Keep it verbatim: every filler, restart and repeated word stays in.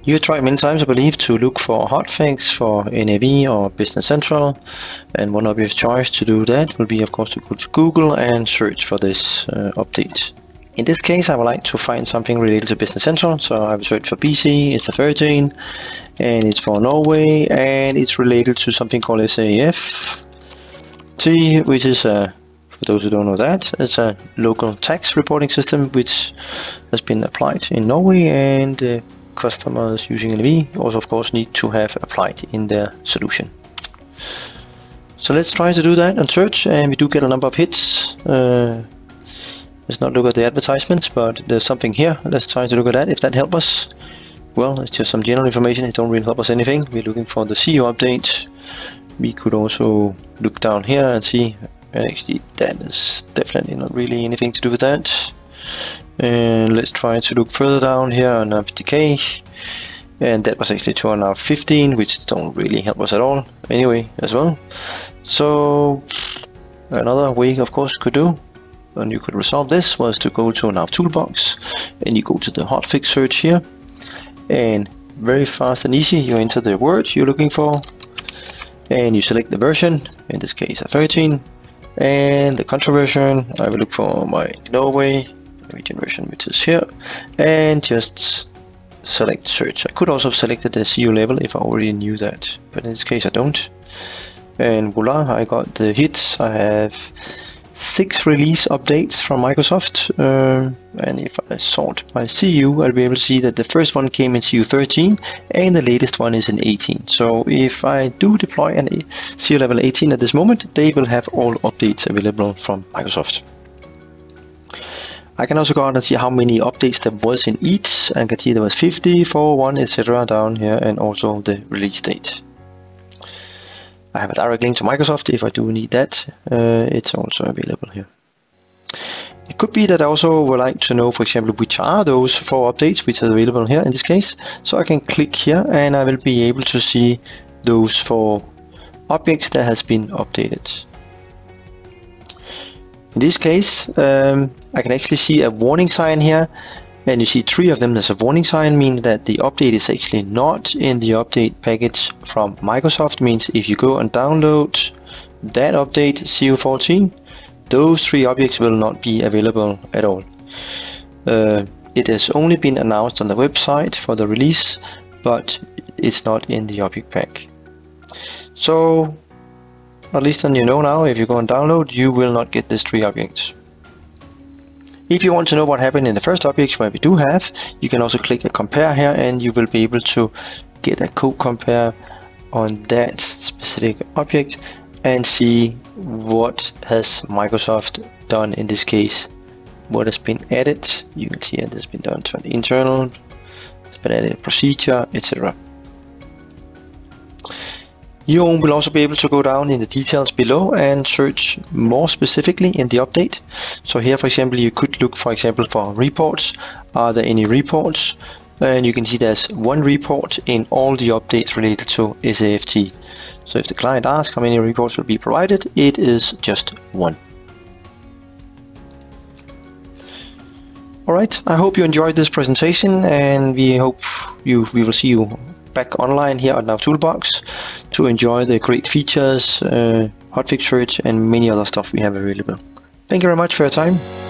You've tried many times, I believe, to look for hotfix for N A V or Business Central, and one obvious choice to do that will be, of course, to go to Google and search for this uh, update. In this case, I would like to find something related to Business Central, so I will search for B C. It's a thirteen, and it's for Norway, and it's related to something called S A F T, which is a, for those who don't know that, it's a local tax reporting system which has been applied in Norway, and uh, customers using N A V also, of course, need to have applied in their solution. So let's try to do that and search, and we do get a number of hits. Uh, let's not look at the advertisements, but there's something here. Let's try to look at that, if that helps us. Well, it's just some general information. It don't really help us anything. We're looking for the C E O update. We could also look down here and see, and actually that is definitely not really anything to do with that. And let's try to look further down here on N A V T K, and that was actually to N A V fifteen, which don't really help us at all anyway as well. So another way, of course, could do, and you could resolve this, was to go to NAVToolbox, and you go to the hotfix search here, and very fast and easy you enter the word you're looking for, and you select the version, in this case a thirteen, and the country version. I will look for my Norway region version, which is here, and just select search. I could also have selected the C E O level if I already knew that, but in this case I don't. And voila, I got the hits. I have six release updates from Microsoft, um, and if I sort by C U, I'll be able to see that the first one came in C U thirteen and the latest one is in eighteen. So if I do deploy an C U level eighteen at this moment, they will have all updates available from Microsoft. I can also go out and see how many updates there was in each. I can see there was fifty, four, one, et cetera down here, and also the release date. I have a direct link to Microsoft if I do need that. Uh, it's also available here. It could be that I also would like to know, for example, which are those four updates which are available here in this case. So I can click here and I will be able to see those four objects that has been updated. In this case, um, I can actually see a warning sign here, and you see three of them. There's a warning sign, means that the update is actually not in the update package from Microsoft. Means if you go and download that update C U fourteen, those three objects will not be available at all. Uh, it has only been announced on the website for the release, but it's not in the object pack. So at least then you know now, if you go and download, you will not get these three objects. If you want to know what happened in the first objects where we do have, you can also click a compare here, and you will be able to get a code compare on that specific object and see what has Microsoft done in this case, what has been added. You can see it has been done to an internal, it's been added procedure, et cetera. You will also be able to go down in the details below and search more specifically in the update. So here, for example, you could look, for example, for reports. Are there any reports? And you can see there's one report in all the updates related to S A F T. So if the client asks how many reports will be provided, it is just one. Alright, I hope you enjoyed this presentation, and we hope you we will see you back online here at NAVToolbox to enjoy the great features, uh, hotfix search, and many other stuff we have available. Thank you very much for your time.